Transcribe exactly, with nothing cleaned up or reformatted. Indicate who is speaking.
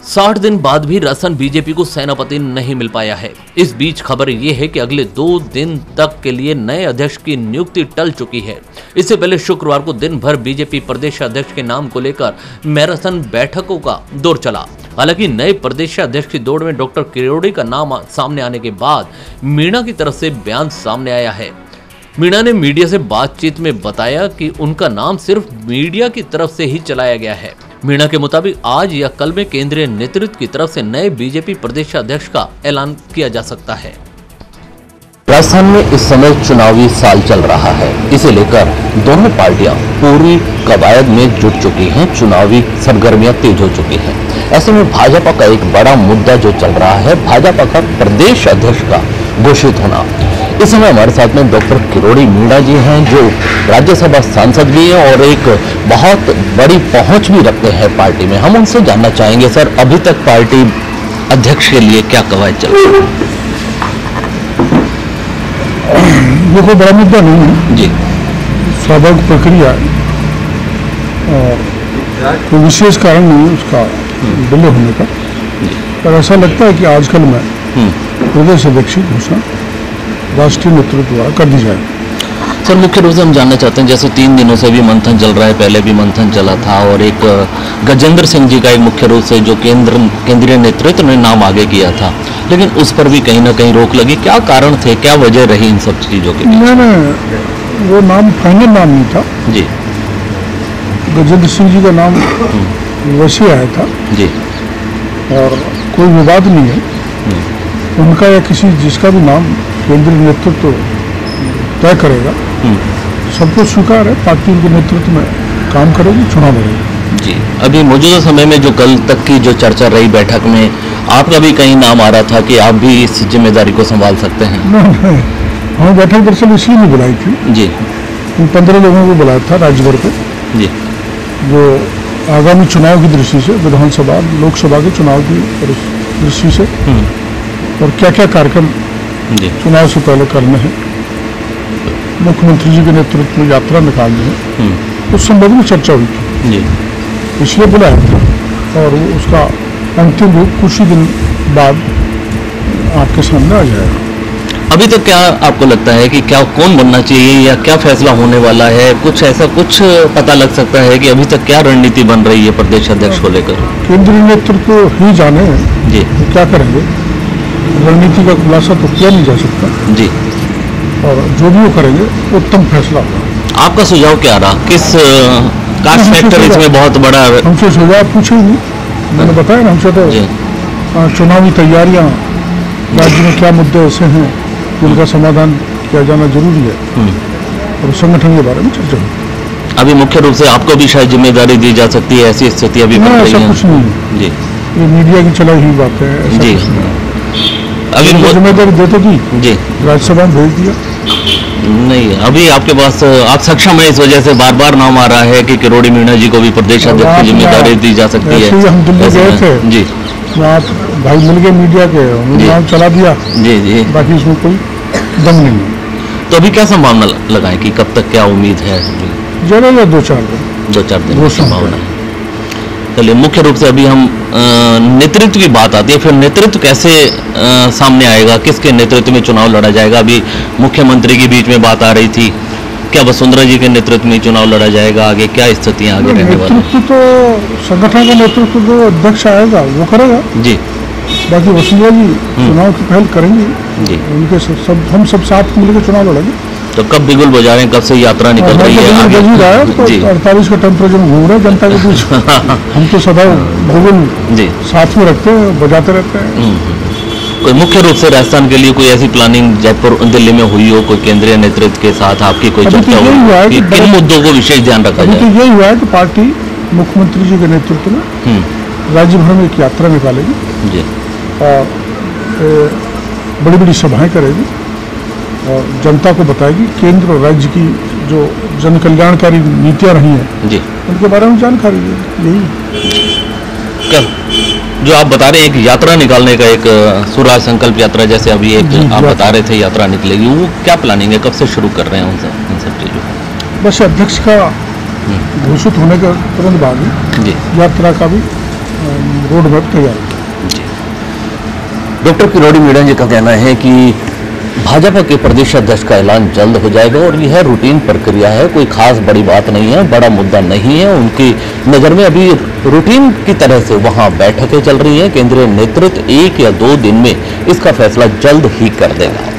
Speaker 1: साठ दिन बाद भी राजस्थान बीजेपी को सेनापति नहीं मिल पाया है। इस बीच खबर यह है कि अगले दो दिन तक के लिए नए अध्यक्ष की नियुक्ति टल चुकी है। इससे पहले शुक्रवार को दिन भर बीजेपी प्रदेश अध्यक्ष के नाम को लेकर मैराथन बैठकों का दौर चला। हालांकि नए प्रदेश अध्यक्ष की दौड़ में डॉक्टर किरोड़ी का नाम सामने आने के बाद मीणा की तरफ से बयान सामने आया है। मीणा ने मीडिया से बातचीत में बताया कि उनका नाम सिर्फ मीडिया की तरफ से ही चलाया गया है। मीणा के मुताबिक आज या कल में केंद्रीय नेतृत्व की तरफ से नए बीजेपी प्रदेश अध्यक्ष का ऐलान किया जा सकता है।
Speaker 2: राजस्थान में इस समय चुनावी साल चल रहा है, इसे लेकर दोनों पार्टियां पूरी कवायद में जुट चुकी हैं, चुनावी सरगर्मियां तेज हो चुकी हैं। ऐसे में भाजपा का एक बड़ा मुद्दा जो चल रहा है, भाजपा का प्रदेश अध्यक्ष का घोषित होना। इस समय हमारे साथ में डॉक्टर किरोड़ी मीणा जी हैं, जो राज्यसभा सांसद भी हैं और एक बहुत बड़ी पहुंच भी रखते हैं पार्टी में। हम उनसे जानना चाहेंगे, सर अभी तक पार्टी अध्यक्ष के लिए क्या कवायद चल रही है?
Speaker 3: ये कोई बड़ा मुद्दा नहीं है
Speaker 2: जी,
Speaker 3: स्वाभाविक प्रक्रिया है और कोई विशेष कारण नहीं है उसका डिले होने का। पर ऐसा लगता है कि आजकल में प्रदेश अध्यक्ष की घोषणा राष्ट्रीय नेतृत्व द्वारा कर दी जाए।
Speaker 2: सर मुख्य रूप से हम जानना चाहते हैं, जैसे तीन दिनों से भी मंथन चल रहा है, पहले भी मंथन चला था और एक गजेंद्र सिंह जी का एक मुख्य रूप से जो केंद्र केंद्रीय नेतृत्व ने नाम आगे किया था, लेकिन उस पर भी कहीं ना कहीं रोक लगी। क्या कारण थे, क्या वजह रही इन सब चीजों के?
Speaker 3: नहीं नहीं, वो नाम फाइनल नाम नहीं था
Speaker 2: जी।
Speaker 3: गजेंद्र सिंह जी का नाम वैसे आया था
Speaker 2: जी और
Speaker 3: कोई विवाद नहीं है उनका या किसी जिसका भी नाम केंद्रीय नेतृत्व तय करेगा, सबको स्वीकार है। पार्टी के नेतृत्व में काम करेगी, चुनाव लड़ेगी।
Speaker 2: जी, अभी मौजूदा समय में जो कल तक की जो चर्चा रही बैठक में, आपका भी कहीं नाम आ रहा था कि आप भी इस जिम्मेदारी को संभाल सकते हैं?
Speaker 3: नहीं नहीं, हमें बैठक दरअसल इसलिए नहीं बुलाई थी
Speaker 2: जी।
Speaker 3: पंद्रह लोगों को बुलाया था राज्य भर को,
Speaker 2: जी,
Speaker 3: जो आगामी चुनाव की दृष्टि से, विधानसभा लोकसभा के चुनाव की दृष्टि से और क्या क्या कार्यक्रम
Speaker 2: जी
Speaker 3: चुनाव से पहले करने हैं, मुख्यमंत्री जी के नेतृत्व में यात्रा निकालनी है, उस संबंध में चर्चा हुई थी
Speaker 2: जी,
Speaker 3: इसलिए बुलाया था और उसका अंतिम रूप कुछ ही दिन बाद आपके सामने आ जाएगा।
Speaker 2: अभी तक क्या आपको लगता है कि क्या कौन बनना चाहिए या क्या फैसला होने वाला है? कुछ ऐसा कुछ पता लग सकता है कि अभी तक क्या रणनीति बन रही है प्रदेश अध्यक्ष को लेकर?
Speaker 3: केंद्रीय नेतृत्व ही जाने
Speaker 2: जी,
Speaker 3: तो क्या करेंगे, रणनीति का खुलासा तो किया नहीं जा सकता
Speaker 2: जी,
Speaker 3: और जो भी वो करेंगे उत्तम फैसला होगा।
Speaker 2: आपका सुझाव क्या रहा? किस कास्ट फैक्टर इसमें बहुत बड़ा?
Speaker 3: हमसे सुझाव पूछे ही नहीं, मैंने बताया ना, हमसे तो चुनावी तैयारियां, राज्य में क्या मुद्दे ऐसे हैं जिनका समाधान किया जाना जरूरी है और संगठन के बारे में चर्चा हुई।
Speaker 2: अभी मुख्य रूप से आपको भी शायद जिम्मेदारी दी जा सकती है, ऐसी स्थिति अभी बन रही है?
Speaker 3: ऐसा कुछ नहीं है
Speaker 2: जी,
Speaker 3: ये मीडिया की चलाई हुई बात है
Speaker 2: जी।
Speaker 3: अभी जिम्मेदारी देते थी
Speaker 2: जी,
Speaker 3: राज्यसभा में भेज दिया।
Speaker 2: नहीं, अभी आपके पास आप सक्षम है, इस वजह से बार बार नाम आ रहा है कि किरोड़ी मीणा जी को भी प्रदेश अध्यक्ष की जिम्मेदारी दी जा सकती है।
Speaker 3: हम दिल्ली गए थे
Speaker 2: जी,
Speaker 3: वहाँ भाई मिल गए मीडिया के, उन्होंने नाम चला दिया जी जी, बाकी इसमें कोई दम नहीं है।
Speaker 2: तो अभी क्या संभावना लगाएं कि कब तक क्या उम्मीद है?
Speaker 3: जरूर दो चार दिन
Speaker 2: दो चार दिन संभावना है। चलिए, मुख्य रूप से अभी हम नेतृत्व की बात आती है, फिर नेतृत्व कैसे आ, सामने आएगा, किसके नेतृत्व में चुनाव लड़ा जाएगा? अभी मुख्यमंत्री के बीच में बात आ रही थी, क्या वसुंधरा जी के नेतृत्व में चुनाव लड़ा जाएगा? आगे क्या स्थितियां आगे रहने वाली?
Speaker 3: नेतृत्व तो संगठन का नेतृत्व जो अध्यक्ष आएगा वो करेगा जी, बाकी वसुंधरा जी चुनाव की पहल करेंगे जी, उनके सब हम सब साथ मिलकर चुनाव लड़ेंगे।
Speaker 2: तो कब बिगुल बजा रहे हैं, कब से यात्रा निकल रही है?
Speaker 3: आगे रहा है तो अड़तालीस का टेम्परेचर घूम रहे हैं जनता के बीच। हम तो सदा बिगुल जी साथ में रखते हैं, बजाते रहते हैं।
Speaker 2: कोई मुख्य रूप से राजस्थान के लिए कोई ऐसी प्लानिंग जयपुर दिल्ली में हुई हो, कोई केंद्रीय नेतृत्व के साथ आपकी कोई चर्चा हो कि किन मुद्दों को विशेष ध्यान रखा जाए?
Speaker 3: तो यही हुआ है कि पार्टी मुख्यमंत्री जी के नेतृत्व में राज्य भर में एक यात्रा निकालेगी जी और बड़ी बड़ी सभाएं करेगी और जनता को बताएगी केंद्र और राज्य की जो जन कल्याणकारी नीतियां रही हैं जी, उनके बारे में जानकारी है। यही
Speaker 2: क्या जो आप बता रहे हैं, एक यात्रा निकालने का, एक स्वराज संकल्प यात्रा जैसे अभी एक आप बता रहे थे यात्रा निकलेगी, वो क्या प्लानिंग है, कब से शुरू कर रहे हैं उन सब इन सब चीज़ों?
Speaker 3: बस अध्यक्ष का घोषित होने के तुरंत बाद ही यात्रा का भी रोड मैप तैयार किया।
Speaker 2: डॉक्टर किरोड़ी मीणा जी का कहना है कि भाजपा के प्रदेश अध्यक्ष का ऐलान जल्द हो जाएगा और यह रूटीन प्रक्रिया है, कोई खास बड़ी बात नहीं है, बड़ा मुद्दा नहीं है। उनकी नजर में अभी रूटीन की तरह से वहां बैठकें चल रही हैं। केंद्रीय नेतृत्व एक या दो दिन में इसका फैसला जल्द ही कर देगा।